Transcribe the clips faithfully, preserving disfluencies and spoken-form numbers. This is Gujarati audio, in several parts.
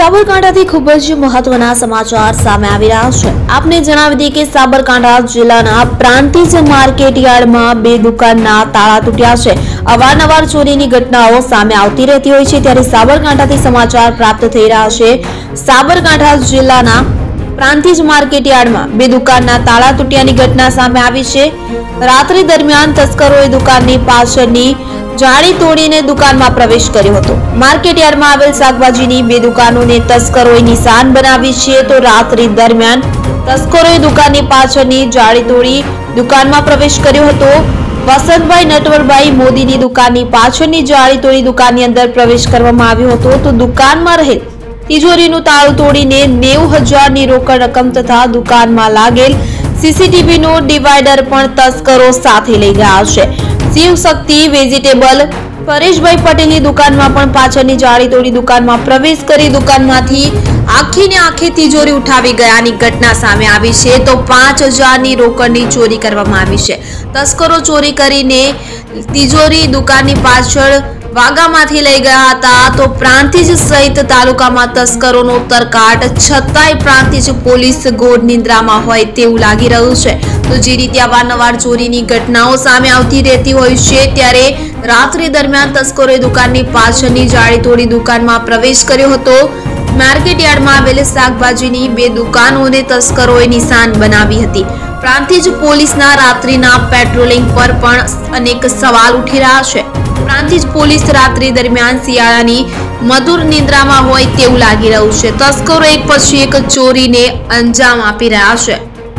સાબરકાંઠાથી ખૂબ જ મહત્વના સમાચાર સામે આવી રહ્યા છે। આપને જણાવી દઈએ કે સાબરકાંઠા જિલ્લાના પ્રાંતિજ માર્કેટયાર્ડમાં બે દુકાનના તાળા તૂટ્યા છે। અવારનવાર ચોરીની ઘટનાઓ સામે આવતી રહેતી હોય છે, ત્યારે સાબરકાંઠાથી સમાચાર પ્રાપ્ત થઈ રહ્યા છે। સાબરકાંઠા જિલ્લાના પ્રાંતિજ માર્કેટયાર્ડમાં બે દુકાનના તાળા તૂટ્યાની ઘટના સામે આવી છે। રાત્રિ દરમિયાન તસ્કરોએ દુકાનની પાછળની જાળી તોડીને દુકાનમાં પ્રવેશ કર્યો હતો। માર્કેટયાર્ડમાં આવેલ શાકભાજીની બે દુકાનોને તસ્કરોએ નિશાન બનાવી છે। તો રાત્રિ દરમિયાન તસ્કરોએ દુકાનની પાછળની જાળી તોડી દુકાનમાં પ્રવેશ કર્યો હતો। વસંતભાઈ નટવરભાઈ મોદીની દુકાનની પાછળની જાળી તોડી દુકાનની અંદર પ્રવેશ કરવામાં આવ્યો હતો। તો દુકાનમાં રહેલ તિજોરીનું તાળું તોડીને નેવું હજારની રોકડ રકમ તથા દુકાનમાં લાગેલ સીસીટીવી નો ડિવાઈડર પણ તસ્કરો સાથે લઈ ગયા છે। શિવ શક્તિ વેજીટેબલ પરેશભાઈ પટેલની દુકાનમાં પણ પાછળની જાળી તોડી દુકાનમાં પ્રવેશ કરી દુકાનમાંથી આખી ને આખી તિજોરી ઉઠાવી ગયાની ઘટના સામે આવી છે। તો પાંચ હજારની રોકડની ચોરી કરવામાં આવી છે। તસ્કરો ચોરી કરીને તિજોરી દુકાનની પાછળ વાગામાંથી લઈ ગયા હતા। તો પ્રાંતિજ સહિત તાલુકામાં તસ્કરોનો તરકાટ છતાંય પ્રાંતિજ પોલીસ ગોળ નિંદ્રામાં હોય તેવું લાગી રહ્યું છે। તો જે રીતે અવારનવાર ચોરીની ઘટનાઓ સામે આવતી રહેતી હોય છે, ત્યારે રાત્રિ દરમિયાન તસ્કરોએ દુકાનની પાછળની જાળી તોડી દુકાનમાં પ્રવેશ કર્યો હતો। માર્કેટયાર્ડમાં આવેલ શાકભાજીની બે દુકાનોને તસ્કરોએ નિશાન બનાવી હતી। પ્રાંતિજ પોલીસના રાત્રિના પેટ્રોલિંગ પર પણ અનેક સવાલ ઉઠી રહ્યા છે। પ્રાંતિજ પોલીસ રાત્રિ દરમિયાન શિયાળાની મધુર નિંદ્રામાં હોય તેવું લાગી રહ્યું છે। તસ્કરો એક પછી એક ચોરીને અંજામ આપી રહ્યા છે।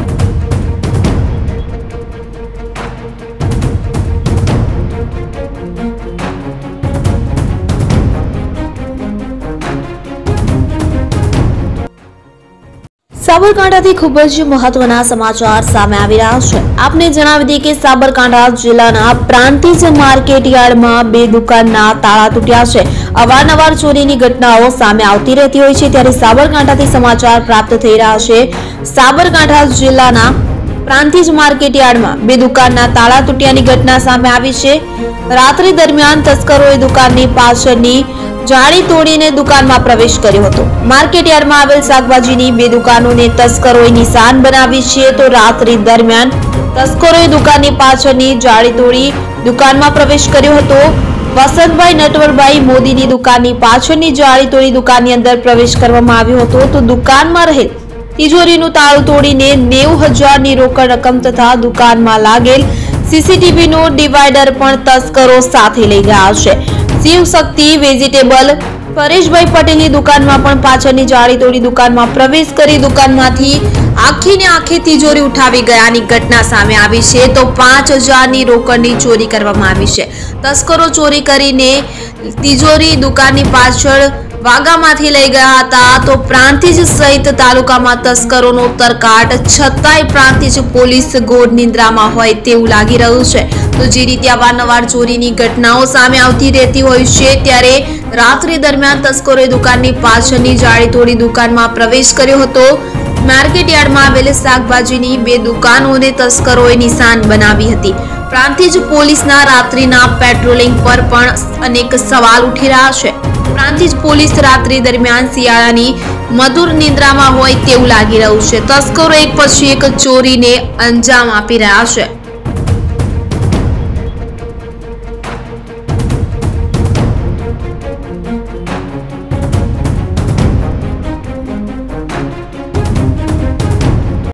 સાબરકાંઠાથી ખૂબ જ મહત્વના સમાચાર સામે આવી રહ્યા છે। આપને જણાવી દઈએ કે સાબરકાંઠા જિલ્લાના પ્રાંતિજ માર્કેટયાર્ડમાં બે દુકાનના તાળા તૂટ્યા છે। અવારનવાર ચોરીની ઘટનાઓ સામે આવતી રહેતી હોય છે, ત્યારે સાબરકાંઠાથી સમાચાર પ્રાપ્ત થઈ રહ્યા છે। સાબરકાંઠા જિલ્લાના પ્રાંતિજ માર્કેટયાર્ડમાં બે દુકાનના તાળા તૂટ્યાની ઘટના સામે આવી છે। રાત્રિ દરમિયાન તસ્કરોએ દુકાનની પાછળની જાળી તોડીને દુકાનમાં પ્રવેશ કર્યો હતો। માર્કેટયાર્ડમાં આવેલ શાકભાજીની બે દુકાનોને તસ્કરોએ નિશાન બનાવી છે। તો રાત્રિ દરમિયાન તસ્કરોએ દુકાનની પાછળની જાળી તોડી દુકાનમાં પ્રવેશ કર્યો હતો। વસંતભાઈ નટવરભાઈ મોદીની દુકાનની પાછળની જાળી તોડી દુકાનની અંદર પ્રવેશ કરવામાં આવ્યો હતો। તો દુકાનમાં રહેલ તિજોરીનું તાળું તોડીને નેવું હજારની રોકડ રકમ તથા દુકાનમાં લાગેલ સીસીટીવી નો ડિવાઈડર પણ તસ્કરો સાથે લઈ ગયા છે। શિવ શક્તિ વેજીટેબલ પરેશભાઈ પટેલની દુકાનમાં પણ પાછળની જાળી તોડી દુકાનમાં પ્રવેશ કરી દુકાનમાંથી આખી ને આખી તિજોરી ઉઠાવી ગયાની ઘટના સામે આવી છે। તો પાંચ હજારની રોકડની ચોરી કરવામાં આવી છે। તસ્કરો ચોરી કરીને તિજોરી દુકાનની પાછળ વાગામાંથી લઈ ગયા હતા। તો પ્રાંતિજ સહિત તાલુકામાં તસ્કરોનો તરકાટ છતાંય પ્રાંતિજ પોલીસ ગોળ નિંદ્રામાં હોય તેવું લાગી રહ્યું છે। તો જે રીતે અવારનવાર ચોરીની ઘટનાઓ સામે આવતી રહેતી હોય છે, ત્યારે રાત્રિ દરમિયાન તસ્કરોએ દુકાનની પાછળની જાળી તોડી દુકાનમાં પ્રવેશ કર્યો હતો। માર્કેટયાર્ડમાં આવેલ શાકભાજીની બે દુકાનોને તસ્કરોએ નિશાન બનાવી હતી। પ્રાંતિજ પોલીસના રાત્રિના પેટ્રોલિંગ પર પણ અનેક સવાલ ઉઠી રહ્યા છે। પ્રાંતિજ પોલીસ રાત્રિ દરમિયાન શિયાળાની મધુર નિંદ્રામાં હોય તેવું લાગી રહ્યું છે। તસ્કરો એક પછી એક ચોરીને અંજામ આપી રહ્યા છે।